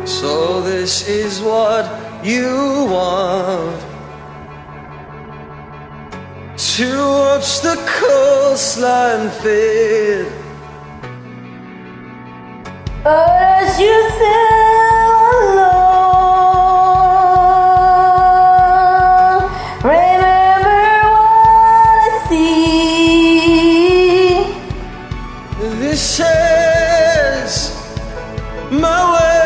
So this is what you want, to watch the coastline fade. But as you sail along, remember what I see. This is my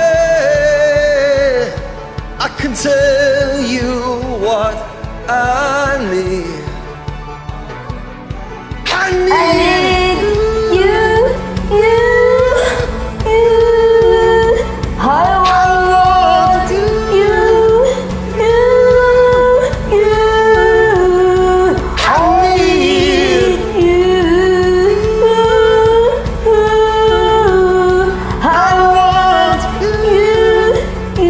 way. I can tell you what I need. I need you. I want you. I need you. I want you.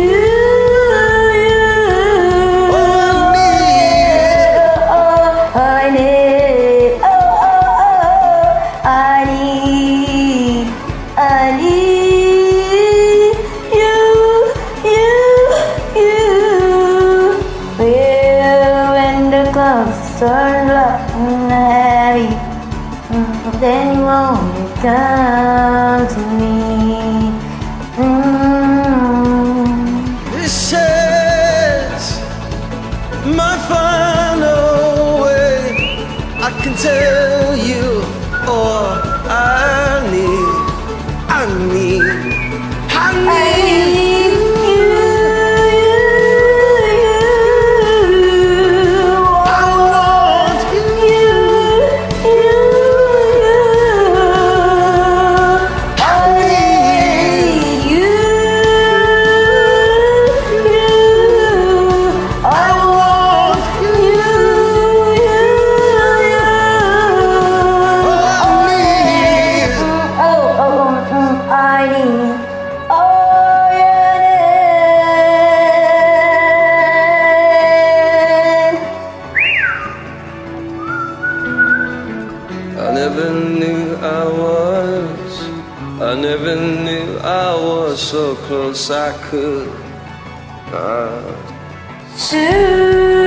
I need you. Well, when the clouds turn black and heavy, then you only come to me. This is my final way. I can tell you all I need. I need I want I never knew I was so close I could.